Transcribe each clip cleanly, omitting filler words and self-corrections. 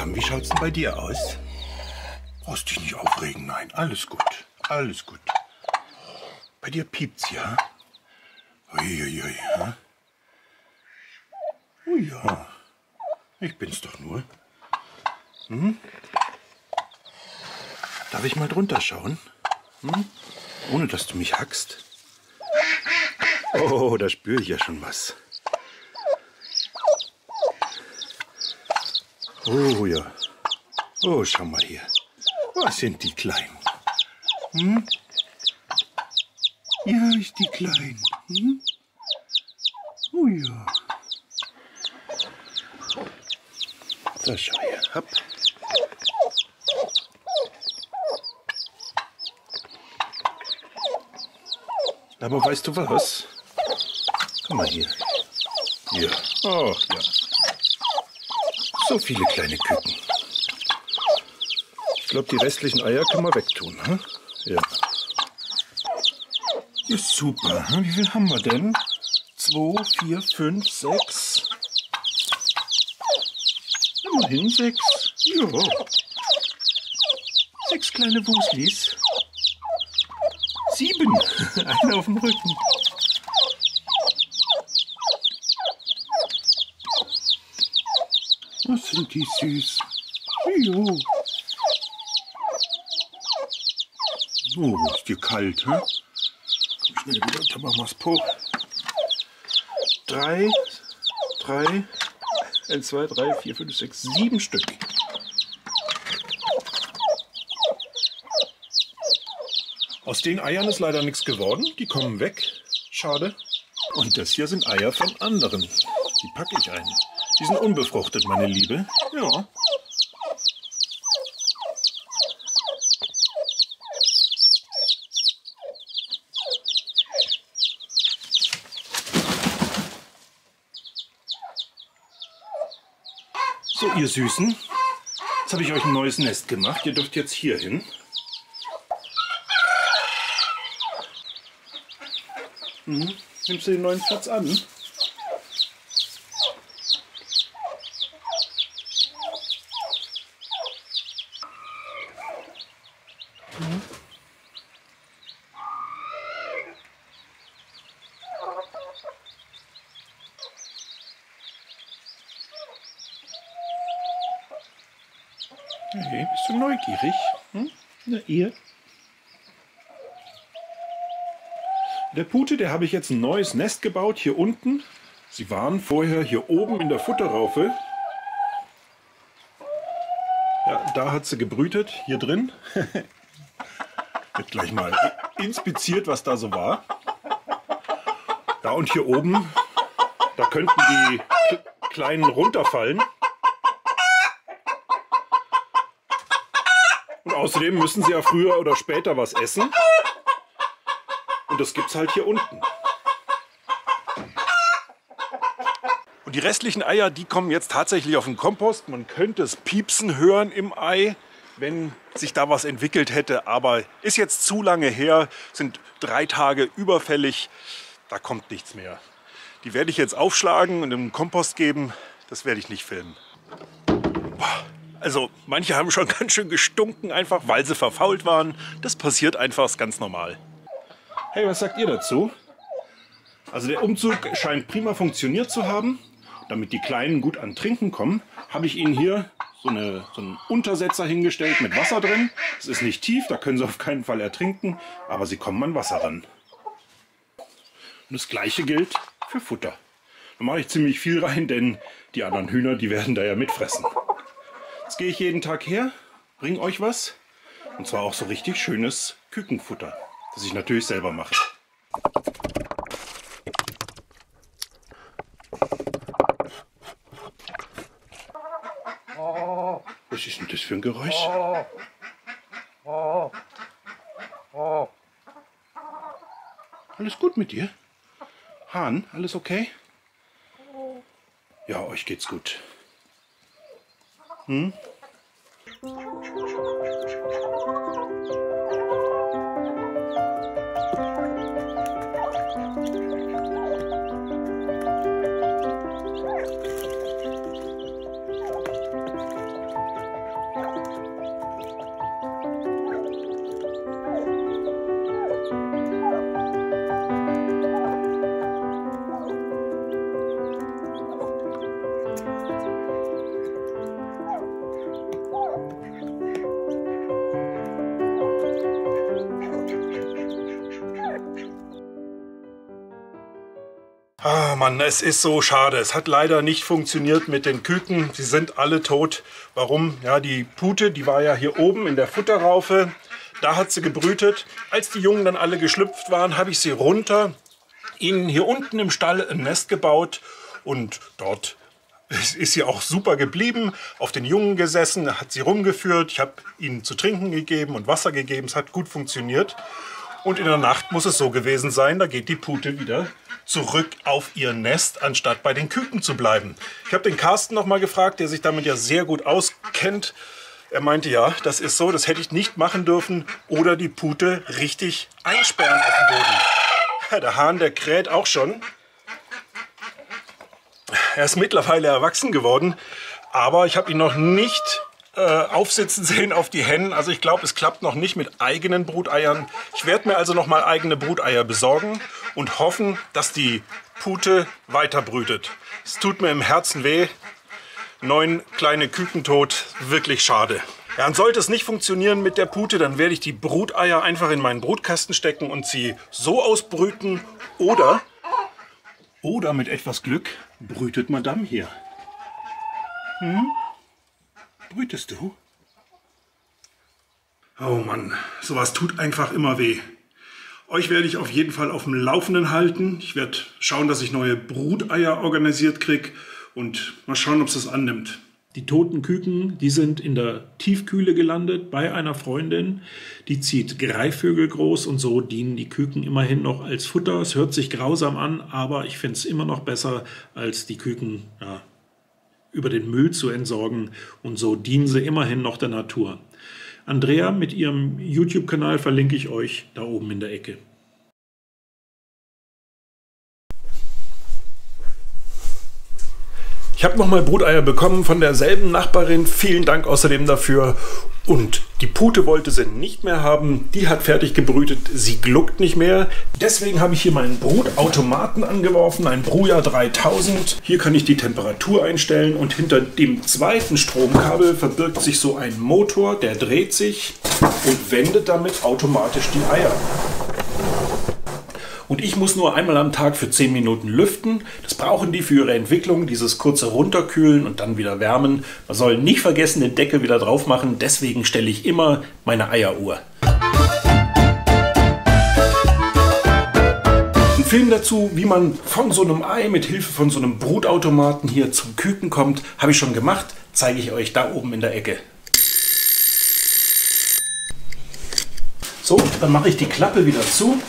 Miriam, wie schaut's denn bei dir aus? Brauchst dich nicht aufregen, nein, alles gut, alles gut. Bei dir piept's, ja? Uiuiui, ja? Oh ja, ich bin's doch nur. Hm? Darf ich mal drunter schauen? Hm? Ohne dass du mich hackst? Oh, da spüre ich ja schon was. Oh ja. Oh, schau mal hier. Was sind die Kleinen? Hm? Ja, ist die Kleinen. Hm? Oh ja. So, schau her. Hopp. Aber weißt du was? Guck mal hier. Ja. Oh, ja. So viele kleine Küken. Ich glaube, die restlichen Eier können wir wegtun. Hm? Ja. Ist super. Hm? Wie viel haben wir denn? 2, 4, 5, 6. Immerhin 6. Ja. 6 kleine Wuslis. 7. Einer auf dem Rücken. Was sind die süß? Jo. Oh, ist dir kalt, hä? Komm schnell wieder unter Mamas Po. 3, 1, 2, 3, 4, 5, 6, 7 Stück. Aus den Eiern ist leider nichts geworden. Die kommen weg. Schade. Und das hier sind Eier von anderen. Die packe ich ein. Die sind unbefruchtet, meine Liebe. Ja. So, ihr Süßen. Jetzt habe ich euch ein neues Nest gemacht. Ihr dürft jetzt hier hin. Nimmst du den neuen Platz an? Hey, bist du neugierig? Na, ihr? Der Pute, der habe ich jetzt ein neues Nest gebaut, hier unten. Sie waren vorher hier oben in der Futterraufe. Ja, da hat sie gebrütet, hier drin. Wird gleich mal inspiziert, was da so war. Ja, und hier oben, da könnten die Kleinen runterfallen. Und außerdem müssen sie ja früher oder später was essen. Und das gibt's halt hier unten. Und die restlichen Eier, die kommen jetzt tatsächlich auf den Kompost. Man könnte es piepsen hören im Ei, wenn sich da was entwickelt hätte. Aber ist jetzt zu lange her, sind 3 Tage überfällig. Da kommt nichts mehr. Die werde ich jetzt aufschlagen und im Kompost geben. Das werde ich nicht filmen. Also manche haben schon ganz schön gestunken, einfach weil sie verfault waren. Das passiert einfach, ist ganz normal. Hey, was sagt ihr dazu? Also der Umzug scheint prima funktioniert zu haben. Damit die Kleinen gut an Trinken kommen, habe ich ihnen hier so einen Untersetzer hingestellt mit Wasser drin. Es ist nicht tief, da können sie auf keinen Fall ertrinken, aber sie kommen an Wasser ran. Und das gleiche gilt für Futter. Da mache ich ziemlich viel rein, denn die anderen Hühner, die werden da ja mitfressen. Jetzt gehe ich jeden Tag her, bringe euch was. Und zwar auch so richtig schönes Kükenfutter, das ich natürlich selber mache. Was ist denn das für ein Geräusch? Alles gut mit dir? Hahn, alles okay? Ja, euch geht's gut. Hm? Ah Mann, es ist so schade. Es hat leider nicht funktioniert mit den Küken. Sie sind alle tot. Warum? Ja, die Pute, die war ja hier oben in der Futterraufe. Da hat sie gebrütet. Als die Jungen dann alle geschlüpft waren, habe ich sie runter, ihnen hier unten im Stall ein Nest gebaut. Und dort ist sie auch super geblieben, auf den Jungen gesessen, hat sie rumgeführt. Ich habe ihnen zu trinken gegeben und Wasser gegeben. Es hat gut funktioniert. Und in der Nacht muss es so gewesen sein, da geht die Pute wieder zurück auf ihr Nest, anstatt bei den Küken zu bleiben. Ich habe den Carsten noch mal gefragt, der sich damit ja sehr gut auskennt. Er meinte, ja, das ist so, das hätte ich nicht machen dürfen oder die Pute richtig einsperren auf dem Boden. Ja, der Hahn, der kräht auch schon. Er ist mittlerweile erwachsen geworden, aber ich habe ihn noch nicht aufsitzen sehen auf die Hennen. Also ich glaube, es klappt noch nicht mit eigenen Bruteiern. Ich werde mir also noch mal eigene Bruteier besorgen und hoffen, dass die Pute weiter brütet. Es tut mir im Herzen weh. 9 kleine Küken tot, wirklich schade. Ja, und sollte es nicht funktionieren mit der Pute, dann werde ich die Bruteier einfach in meinen Brutkasten stecken und sie so ausbrüten. Oder mit etwas Glück brütet Madame hier. Brütest du? Oh Mann, sowas tut einfach immer weh. Euch werde ich auf jeden Fall auf dem Laufenden halten. Ich werde schauen, dass ich neue Bruteier organisiert kriege und mal schauen, ob es das annimmt. Die toten Küken, die sind in der Tiefkühle gelandet bei einer Freundin. Die zieht Greifvögel groß und so dienen die Küken immerhin noch als Futter. Es hört sich grausam an, aber ich finde es immer noch besser, als die Küken über den Müll zu entsorgen, und so dienen sie immerhin noch der Natur. Andrea mit ihrem YouTube-Kanal verlinke ich euch da oben in der Ecke. Ich habe nochmal Bruteier bekommen von derselben Nachbarin. Vielen Dank außerdem dafür. Und die Pute wollte sie nicht mehr haben. Die hat fertig gebrütet. Sie gluckt nicht mehr. Deswegen habe ich hier meinen Brutautomaten angeworfen, ein Bruja 3000. Hier kann ich die Temperatur einstellen und hinter dem zweiten Stromkabel verbirgt sich so ein Motor, der dreht sich und wendet damit automatisch die Eier. Und ich muss nur einmal am Tag für 10 Minuten lüften. Das brauchen die für ihre Entwicklung, dieses kurze Runterkühlen und dann wieder wärmen. Man soll nicht vergessen, den Deckel wieder drauf machen. Deswegen stelle ich immer meine Eieruhr. Ein Film dazu, wie man von so einem Ei mit Hilfe von so einem Brutautomaten hier zum Küken kommt, habe ich schon gemacht. Zeige ich euch da oben in der Ecke. So, dann mache ich die Klappe wieder zu.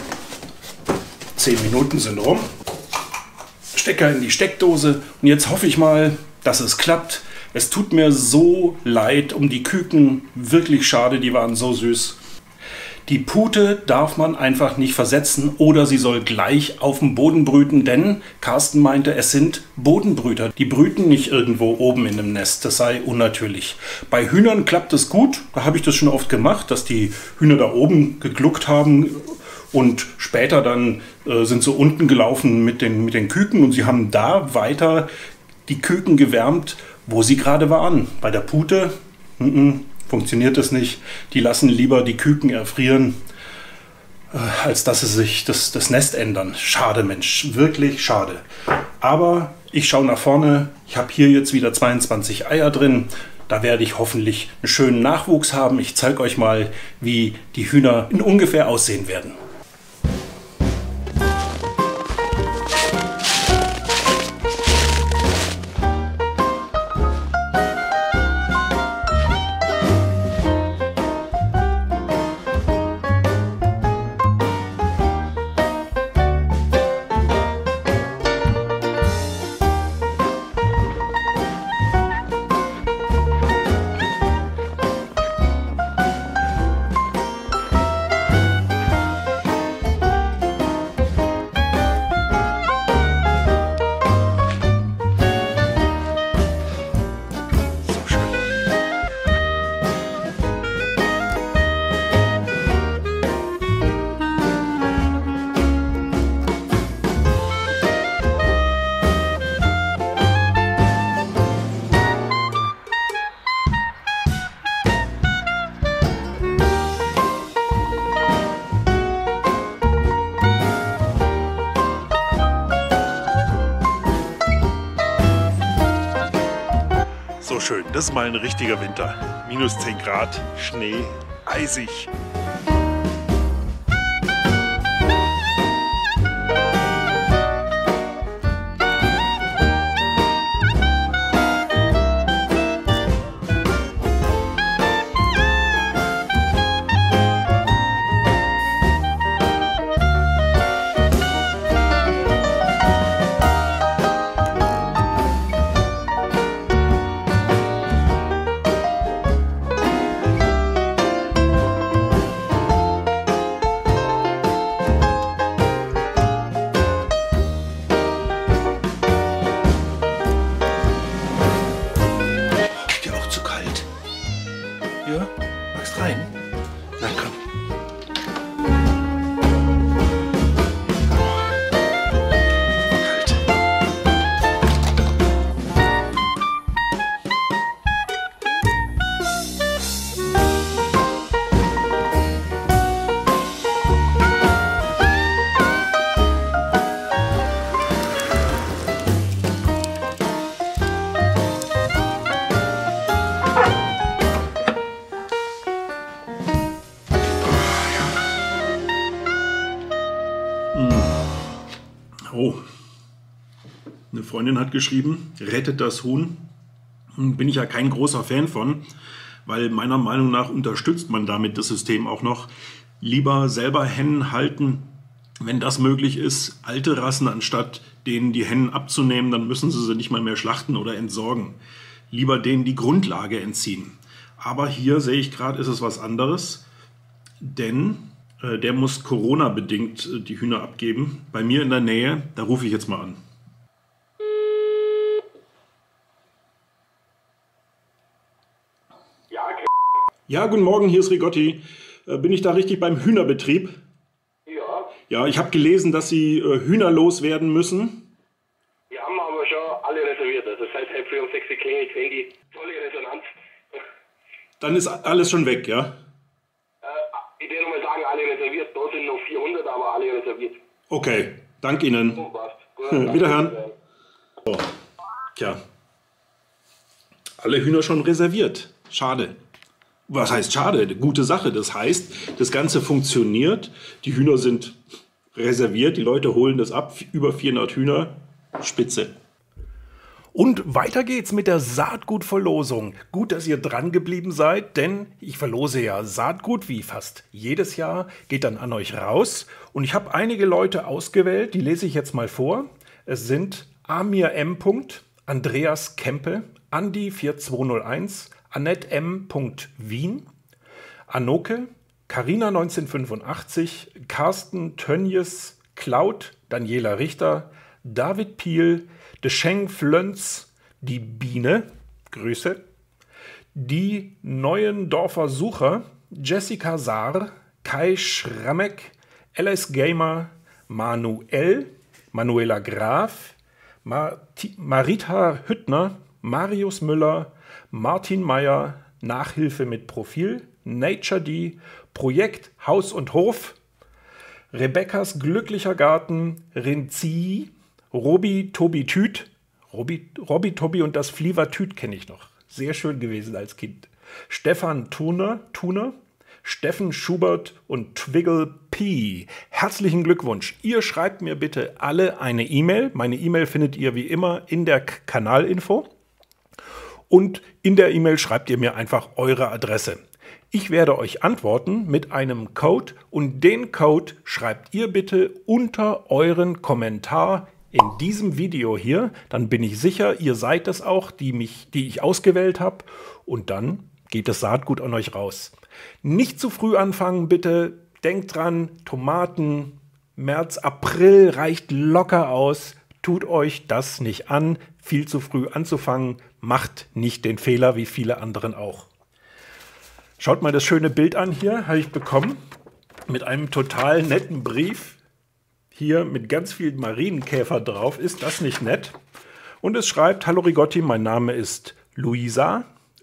10 Minuten sind rum. Stecker in die Steckdose und jetzt hoffe ich mal, dass es klappt. Es tut mir so leid um die Küken, wirklich schade, die waren so süß. Die Pute darf man einfach nicht versetzen oder sie soll gleich auf dem Boden brüten, denn Carsten meinte, es sind Bodenbrüter. Die brüten nicht irgendwo oben in einem Nest, das sei unnatürlich. Bei Hühnern klappt es gut, da habe ich das schon oft gemacht, dass die Hühner da oben gegluckt haben. Und später dann sind sie unten gelaufen mit den Küken und sie haben da weiter die Küken gewärmt, wo sie gerade waren. Bei der Pute funktioniert das nicht. Die lassen lieber die Küken erfrieren, als dass sie sich das Nest ändern. Schade, Mensch, wirklich schade. Aber ich schaue nach vorne. Ich habe hier jetzt wieder 22 Eier drin. Da werde ich hoffentlich einen schönen Nachwuchs haben. Ich zeige euch mal, wie die Hühner in ungefähr aussehen werden. so schön. Das ist mal ein richtiger Winter. Minus 10 Grad, Schnee, eisig. Ja, magst rein? Na komm. Kalt. Oh, eine Freundin hat geschrieben, rettet das Huhn. Bin ich ja kein großer Fan von, weil meiner Meinung nach unterstützt man damit das System auch noch. Lieber selber Hennen halten, wenn das möglich ist, alte Rassen, anstatt denen die Hennen abzunehmen, dann müssen sie nicht mal mehr schlachten oder entsorgen. Lieber denen die Grundlage entziehen. Aber hier sehe ich gerade, ist es was anderes, denn der muss Corona-bedingt die Hühner abgeben. Bei mir in der Nähe, da rufe ich jetzt mal an. Ja, okay. Ja, guten Morgen, hier ist Rigotti. Bin ich da richtig beim Hühnerbetrieb? Ja, Ja, ich habe gelesen, dass Sie Hühner loswerden müssen. wir haben aber schon alle reserviert. Also seit halb früh um 6 Uhr klingelt das Handy. Volle Resonanz. Dann ist alles schon weg, ja? Ich will nochmal sagen, alle reserviert. Da sind noch 400, aber alle reserviert. Okay, dank Ihnen. So, passt. Gut, Wiederhören. So. Tja, alle Hühner schon reserviert. Schade. Was heißt schade? Eine gute Sache. Das heißt, das Ganze funktioniert. Die Hühner sind reserviert. Die Leute holen das ab. Über 400 Hühner. Spitze. Und weiter geht's mit der Saatgutverlosung. Gut, dass ihr dran geblieben seid, denn ich verlose ja Saatgut wie fast jedes Jahr, geht dann an euch raus. Und ich habe einige Leute ausgewählt, die lese ich jetzt mal vor. Es sind Amir M. Andreas Kempe, Andi 4201, Annette M. Wien, Anoke, Carina 1985, Carsten Tönjes, Cloud, Daniela Richter, David Piel, Descheng Flönz, die Biene, Grüße, die Neuendorfer Sucher, Jessica Saar, Kai Schrammeck, LS Gamer, Manuela Graf, Marita Hüttner, Marius Müller, Martin Meyer, Nachhilfe mit Profil, Nature D, Projekt Haus und Hof, Rebekkas glücklicher Garten, Rinzi, Robi Tobi Tüt, Robby Tobi und das Fliever Tüt kenne ich noch. Sehr schön gewesen als Kind. Stefan Thuner, Steffen Schubert und Twiggle P. Herzlichen Glückwunsch. Ihr schreibt mir bitte alle eine E-Mail. Meine E-Mail findet ihr wie immer in der Kanalinfo. Und in der E-Mail schreibt ihr mir einfach eure Adresse. Ich werde euch antworten mit einem Code und den Code schreibt ihr bitte unter euren Kommentar in diesem Video hier. Dann bin ich sicher, ihr seid es auch, die ich ausgewählt habe. Und dann geht das Saatgut an euch raus. Nicht zu früh anfangen, bitte. Denkt dran, Tomaten, März, April reicht locker aus. Tut euch das nicht an, viel zu früh anzufangen. Macht nicht den Fehler, wie viele anderen auch. Schaut mal das schöne Bild an hier, habe ich bekommen. Mit einem total netten Brief. Hier mit ganz vielen Marienkäfer drauf. Ist das nicht nett? Und es schreibt, hallo Rigotti, mein Name ist Luisa.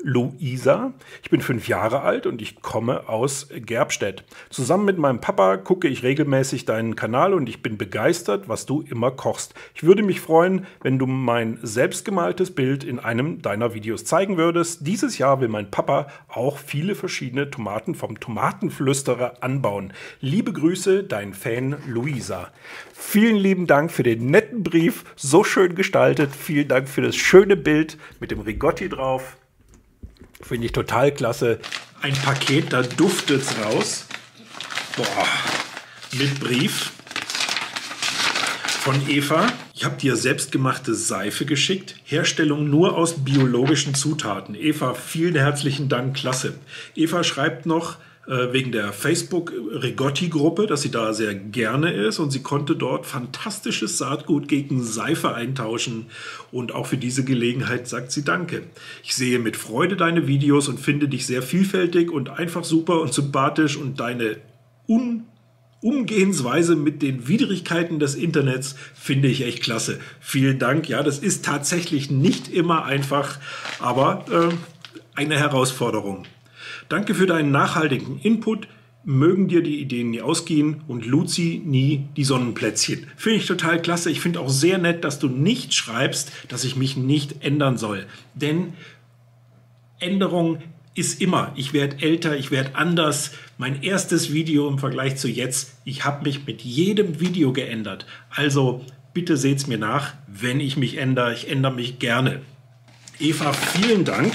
Luisa. Ich bin 5 Jahre alt und ich komme aus Gerbstedt. Zusammen mit meinem Papa gucke ich regelmäßig deinen Kanal und ich bin begeistert, was du immer kochst. Ich würde mich freuen, wenn du mein selbstgemaltes Bild in einem deiner Videos zeigen würdest. Dieses Jahr will mein Papa auch viele verschiedene Tomaten vom Tomatenflüsterer anbauen. Liebe Grüße, dein Fan Luisa. Vielen lieben Dank für den netten Brief, so schön gestaltet. Vielen Dank für das schöne Bild mit dem Rigotti drauf. Finde ich total klasse. Ein Paket, da duftet es raus. Boah, mit Brief von Eva. Ich habe dir selbstgemachte Seife geschickt. Herstellung nur aus biologischen Zutaten. Eva, vielen herzlichen Dank, klasse. Eva schreibt noch wegen der Facebook-Rigotti-Gruppe, dass sie da sehr gerne ist und sie konnte dort fantastisches Saatgut gegen Seife eintauschen und auch für diese Gelegenheit sagt sie Danke. Ich sehe mit Freude deine Videos und finde dich sehr vielfältig und einfach super und sympathisch und deine Umgehensweise mit den Widrigkeiten des Internets finde ich echt klasse. Vielen Dank. Ja, das ist tatsächlich nicht immer einfach, aber eine Herausforderung. Danke für deinen nachhaltigen Input. Mögen dir die Ideen nie ausgehen und Luzi nie die Sonnenplätzchen. Finde ich total klasse. Ich finde auch sehr nett, dass du nicht schreibst, dass ich mich nicht ändern soll. Denn Änderung ist immer. Ich werde älter, ich werde anders. Mein erstes Video im Vergleich zu jetzt, ich habe mich mit jedem Video geändert. Also bitte seht es mir nach, wenn ich mich ändere. Ich ändere mich gerne. Eva, vielen Dank.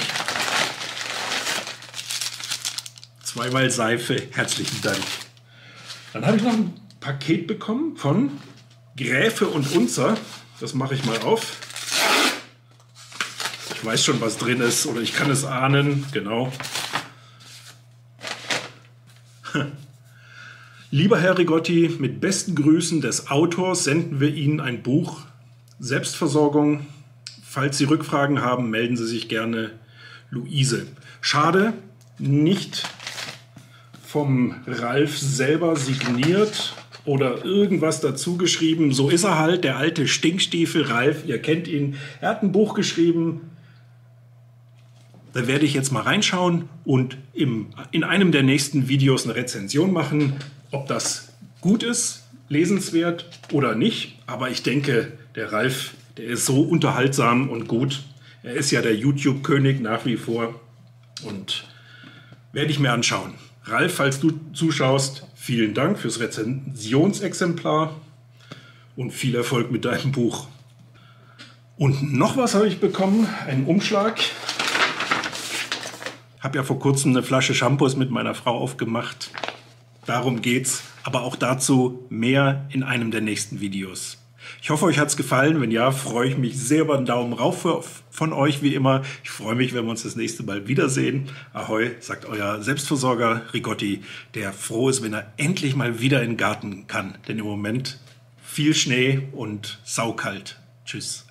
Zweimal Seife, herzlichen Dank. Dann habe ich noch ein Paket bekommen von Gräfe und Unzer. Das mache ich mal auf. Ich weiß schon, was drin ist oder ich kann es ahnen. Genau. Lieber Herr Rigotti, mit besten Grüßen des Autors senden wir Ihnen ein Buch Selbstversorgung. Falls Sie Rückfragen haben, melden Sie sich gerne. Luise. Schade, nicht vom Ralf selber signiert oder irgendwas dazu geschrieben. So ist er halt, der alte Stinkstiefel Ralf. Ihr kennt ihn. Er hat ein Buch geschrieben. Da werde ich jetzt mal reinschauen und in einem der nächsten Videos eine Rezension machen, ob das gut ist, lesenswert oder nicht. Aber ich denke, der Ralf, der ist so unterhaltsam und gut. Er ist ja der YouTube-König nach wie vor und werde ich mir anschauen. Ralf, falls du zuschaust, vielen Dank fürs Rezensionsexemplar und viel Erfolg mit deinem Buch. Und noch was habe ich bekommen, einen Umschlag. Habe ja vor kurzem eine Flasche Shampoos mit meiner Frau aufgemacht. Darum geht's, aber auch dazu mehr in einem der nächsten Videos. Ich hoffe, euch hat es gefallen. Wenn ja, freue ich mich sehr über einen Daumen rauf von euch, wie immer. Ich freue mich, wenn wir uns das nächste Mal wiedersehen. Ahoi, sagt euer Selbstversorger Rigotti, der froh ist, wenn er endlich mal wieder in den Garten kann. Denn im Moment viel Schnee und saukalt. Tschüss.